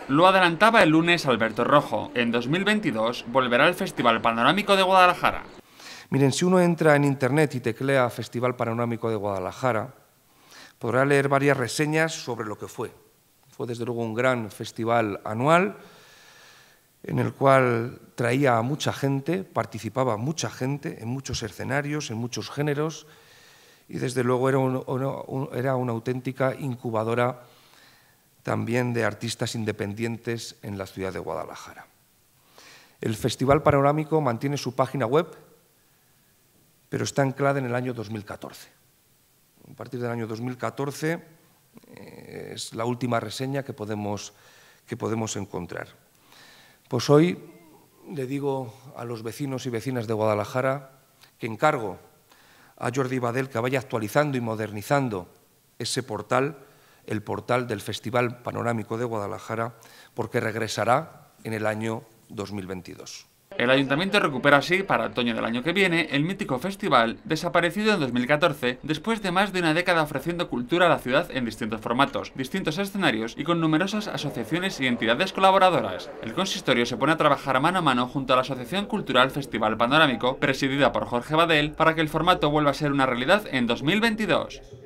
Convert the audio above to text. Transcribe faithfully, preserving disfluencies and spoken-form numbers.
Lo adelantaba el lunes Alberto Rojo. En dos mil veintidós volverá el Festival Panorámico de Guadalajara. Miren, si uno entra en internet y teclea Festival Panorámico de Guadalajara, podrá leer varias reseñas sobre lo que fue. Fue desde luego un gran festival anual en el cual traía a mucha gente, participaba mucha gente en muchos escenarios, en muchos géneros, y desde luego era, un, un, era una auténtica incubadora también de artistas independientes en la ciudad de Guadalajara. El Festival Panorámico mantiene su página web, pero está anclada en el año dos mil catorce. A partir del año dos mil catorce eh, es la última reseña que podemos, que podemos encontrar. Pues hoy le digo a los vecinos y vecinas de Guadalajara que encargo a Jordi Badel que vaya actualizando y modernizando ese portal, el portal del Festival Panorámico de Guadalajara, porque regresará en el año dos mil veintidós. El Ayuntamiento recupera así, para otoño del año que viene, el mítico festival desaparecido en dos mil catorce, después de más de una década ofreciendo cultura a la ciudad en distintos formatos, distintos escenarios y con numerosas asociaciones y entidades colaboradoras. El consistorio se pone a trabajar mano a mano junto a la Asociación Cultural Festival Panorámico, presidida por Jorge Badel, para que el formato vuelva a ser una realidad en dos mil veintidós.